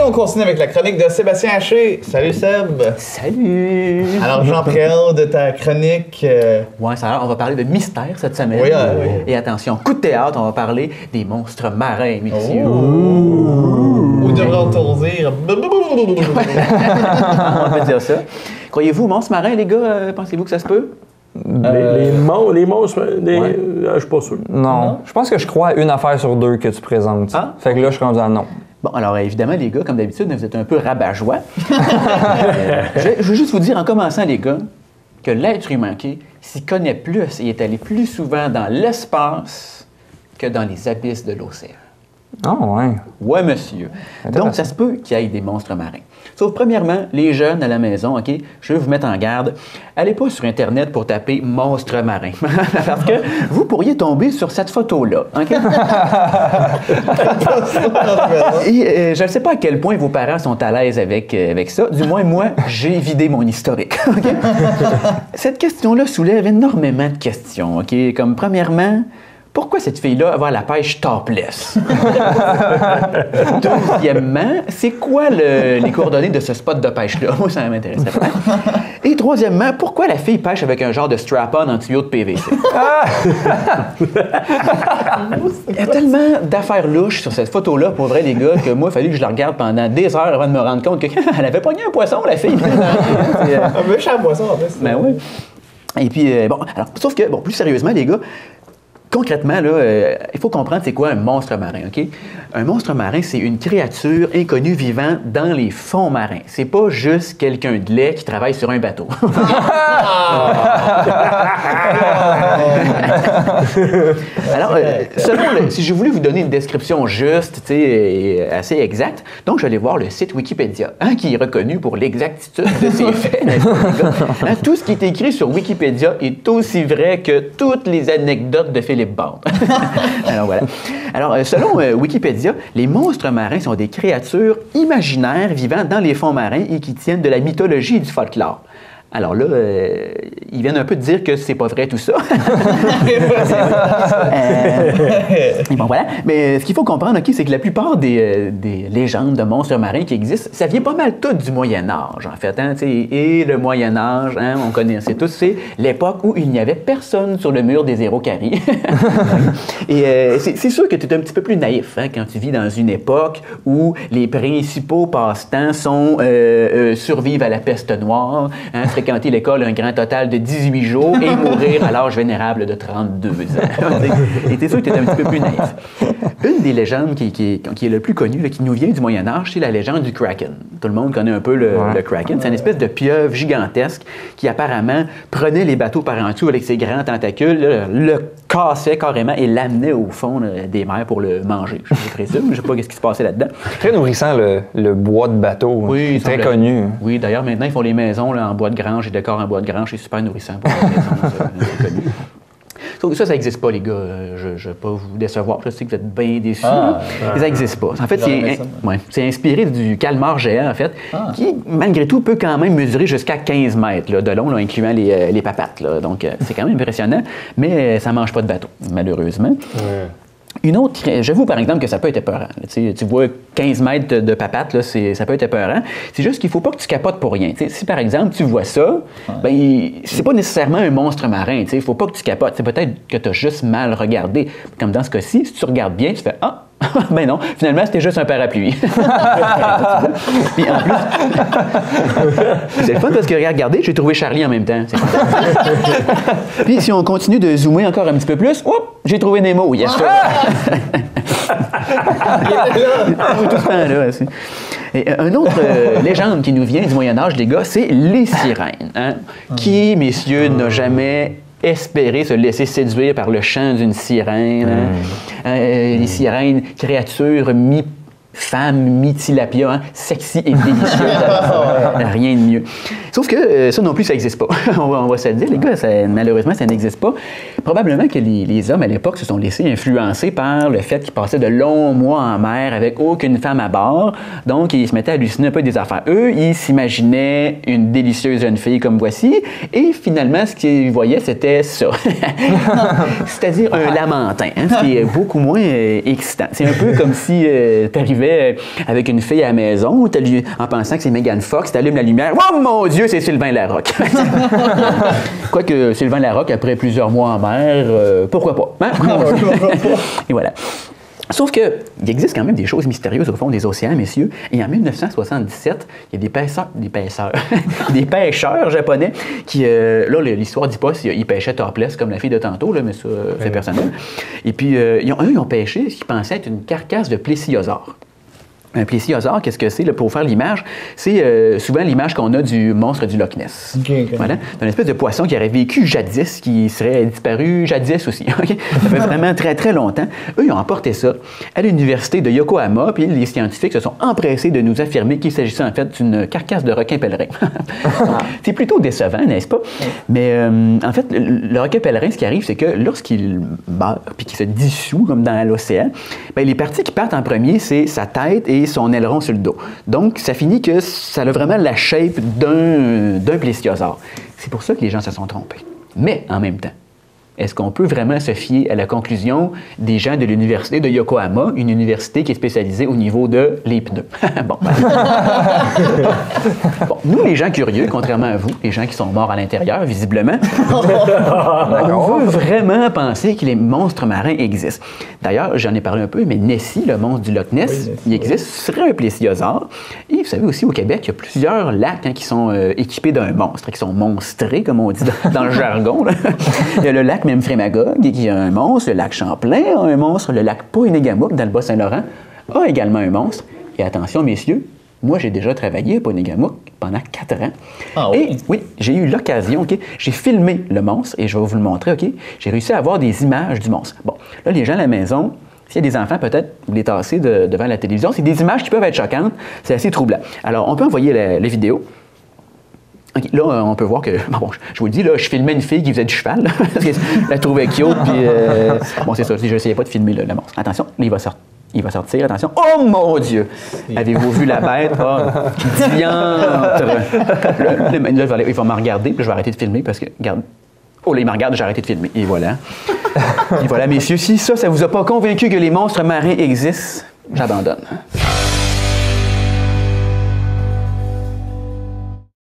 on continue avec la chronique de Sébastien Haché. Salut Seb. Salut. Alors Jean-Pierre, de ta chronique... Ouais, ça, on va parler de mystère cette semaine. Oui, oui. Et attention, coup de théâtre, on va parler des monstres marins, messieurs. Ou devrait-on dire... On peut dire ça. Croyez-vous aux monstres marins, les gars? Pensez-vous que ça se peut? Les monstres, je suis pas sûr. Non. Je pense que je crois à une affaire sur deux que tu présentes. Ah? Fait que là, je suis rendu à non. Bon, alors évidemment, les gars, comme d'habitude, vous êtes un peu rabat-joie. Je veux juste vous dire en commençant, les gars, que l'être humain s'y connaît plus et est allé plus souvent dans l'espace que dans les abysses de l'océan. Ah, ouais. Ouais, monsieur. Donc, ça se peut qu'il y ait des monstres marins. Sauf, premièrement, les jeunes à la maison, OK, je veux vous mettre en garde. Allez pas sur Internet pour taper « monstre marin ». Parce que vous pourriez tomber sur cette photo-là, OK? Et je ne sais pas à quel point vos parents sont à l'aise avec ça. Du moins, moi, j'ai vidé mon historique, OK? Cette question-là soulève énormément de questions, OK? Comme, premièrement... Pourquoi cette fille-là va à la pêche topless? Deuxièmement, c'est quoi les coordonnées de ce spot de pêche-là? Moi, ça m'intéresserait pas. Et troisièmement, pourquoi la fille pêche avec un genre de strap-on en tuyau de PVC? Il y a tellement d'affaires louches sur cette photo-là, pour vrai, les gars, que moi, il a fallu que je la regarde pendant des heures avant de me rendre compte qu'elle avait pogné un poisson, la fille. Un méchant poisson, en plus. Ben oui. Et puis, bon, alors, sauf que, bon, plus sérieusement, les gars, concrètement, là, il faut comprendre c'est quoi un monstre marin, OK? Un monstre marin, c'est une créature inconnue vivant dans les fonds marins. C'est pas juste quelqu'un de laid qui travaille sur un bateau. Alors, si je voulais vous donner une description juste, assez exacte, donc je vais aller voir le site Wikipédia, qui est reconnu pour l'exactitude de ses faits, n'est-ce pas, les gars? Tout ce qui est écrit sur Wikipédia est aussi vrai que toutes les anecdotes de Philippe Bard. Alors voilà. Alors, selon Wikipédia, les monstres marins sont des créatures imaginaires vivant dans les fonds marins et qui tiennent de la mythologie et du folklore. Alors là, ils viennent un peu de dire que c'est pas vrai tout ça. Et bon, voilà. Mais ce qu'il faut comprendre, OK, c'est que la plupart des légendes de monstres marins qui existent, ça vient pas mal tout du Moyen-Âge, en fait. Hein, et le Moyen-Âge, hein, on connaît tous, c'est l'époque où il n'y avait personne sur le mur des Héros-Carrés. Et c'est sûr que tu es un petit peu plus naïf hein, quand tu vis dans une époque où les principaux passe-temps sont survivre à la peste noire, hein, fréquenter l'école un grand total de 18 jours et mourir à l'âge vénérable de 32 ans. Et t'es sûr que t'es un petit peu plus naïf. Une des légendes qui est le plus connue, là, qui nous vient du Moyen-Âge, c'est la légende du Kraken. Tout le monde connaît un peu le Kraken. C'est une espèce de pieuvre gigantesque qui apparemment prenait les bateaux par en dessous avec ses grands tentacules, là, le cassait carrément et l'amenait au fond là, des mers pour le manger. Je présume. Je ne sais pas ce qui se passait là-dedans. Très nourrissant, le bois de bateau. Oui, très connu. Oui, d'ailleurs, maintenant, ils font les maisons là, en bois de grange et décors en bois de grange. C'est super nourrissant pour les maisons. C'est connu. Donc, ça n'existe pas, les gars. Je ne vais pas vous décevoir. Je sais que vous êtes bien déçus. Ça n'existe pas. En fait, c'est inspiré du calmar géant, en fait, qui, malgré tout, peut quand même mesurer jusqu'à 15 mètres là, de long, là, incluant les papates. Là. Donc, c'est quand même impressionnant, mais ça ne mange pas de bateau, malheureusement. Une autre, j'avoue par exemple que ça peut être épeurant. Tu vois 15 mètres de papates, là, ça peut être épeurant. C'est juste qu'il ne faut pas que tu capotes pour rien. T'sais, si par exemple tu vois ça, ben, c'est pas nécessairement un monstre marin. Il ne faut pas que tu capotes. C'est peut-être que tu as juste mal regardé. Comme dans ce cas-ci, si tu regardes bien, tu fais « Ah! » ben non, finalement, c'était juste un parapluie. Puis en plus, c'est le fun parce que, regardez, j'ai trouvé Charlie en même temps. Puis si on continue de zoomer encore un petit peu plus, j'ai trouvé Nemo. Yes, sir. Tout ce temps-là, aussi. Et une autre légende qui nous vient du Moyen-Âge, les gars, c'est les sirènes. Hein? Qui, messieurs, n'a jamais espéré se laisser séduire par le chant d'une sirène? Les sirènes, créatures mi-femme, mi-tilapia, hein? Sexy et délicieuse. Rien de mieux. Sauf que ça non plus, ça n'existe pas. on va se le dire, les gars, malheureusement, ça n'existe pas. Probablement que les hommes à l'époque se sont laissés influencer par le fait qu'ils passaient de longs mois en mer avec aucune femme à bord. Donc, ils se mettaient à halluciner un peu des affaires. Eux, ils s'imaginaient une délicieuse jeune fille comme voici. Et finalement, ce qu'ils voyaient, c'était ça. C'est-à-dire un lamentin, hein, ce qui est beaucoup moins excitant. C'est un peu comme si tu arrivais arrivais avec une fille à la maison, en pensant que c'est Megan Fox, t'allumes la lumière, oh mon Dieu, c'est Sylvain Larocque. Quoique Sylvain Larocque, après plusieurs mois en mer, pourquoi pas? Hein? Et voilà. Sauf qu'il existe quand même des choses mystérieuses au fond des océans, messieurs. Et en 1977, il y a des pêcheurs japonais qui, là, l'histoire ne dit pas s'ils pêchaient topless comme la fille de tantôt, là, mais ça, c'est personnel. Et puis, ils ont pêché ce qu'ils pensaient être une carcasse de plésiosaure. Un plésiosaure, qu'est-ce que c'est? Là, pour faire l'image, c'est souvent l'image qu'on a du monstre du Loch Ness. Okay. Voilà. C'est une espèce de poisson qui aurait vécu jadis, qui serait disparu jadis aussi. Okay? Ça fait vraiment très, très longtemps. Eux, ils ont emporté ça à l'université de Yokohama, puis les scientifiques se sont empressés de nous affirmer qu'il s'agissait en fait d'une carcasse de requin pèlerin. C'est plutôt décevant, n'est-ce pas? Mais en fait, le requin pèlerin, ce qui arrive, c'est que lorsqu'il meurt, puis qu'il se dissout comme dans l'océan, bien, les parties qui partent en premier, c'est sa tête et son aileron sur le dos. Donc, ça finit que ça a vraiment la shape d'un plésiosaure. C'est pour ça que les gens se sont trompés. Mais, en même temps, est-ce qu'on peut vraiment se fier à la conclusion des gens de l'université de Yokohama, une université qui est spécialisée au niveau de les pneus? Bon, nous, les gens curieux, contrairement à vous, les gens qui sont morts à l'intérieur, visiblement, on veut vraiment penser que les monstres marins existent. D'ailleurs, j'en ai parlé un peu, mais Nessie, le monstre du Loch Ness, il existe, ce serait un plésiosaure. Et vous savez aussi, au Québec, il y a plusieurs lacs qui sont équipés d'un monstre, qui sont monstrés, comme on dit dans le jargon. Là. Il y a le lac Memphremagog, qui a un monstre, le lac Champlain a un monstre, le lac Poinégamook, dans le Bas-Saint-Laurent, a également un monstre. Et attention, messieurs, moi, j'ai déjà travaillé à Poinégamook pendant 4 ans. Ah oui? Et oui, j'ai eu l'occasion, j'ai filmé le monstre, et je vais vous le montrer, j'ai réussi à avoir des images du monstre. Bon, là, les gens à la maison, s'il y a des enfants, peut-être, vous les tassez devant la télévision, c'est des images qui peuvent être choquantes, c'est assez troublant. Alors, on peut envoyer la vidéo. Okay, là, on peut voir que, bon, je vous le dis, là, je filmais une fille qui faisait du cheval, là, parce que je la trouvais cute, puis bon, c'est ça, je n'essayais pas de filmer le monstre. Attention, là, il va sortir, attention. Oh mon Dieu! Avez-vous vu la bête? Oh, diantre! Là, il va me regarder, puis je vais arrêter de filmer, parce que, regarde, oh là, il me regarde, j'ai arrêté de filmer, et voilà. Et voilà, messieurs, si ça vous a pas convaincu que les monstres marins existent, j'abandonne.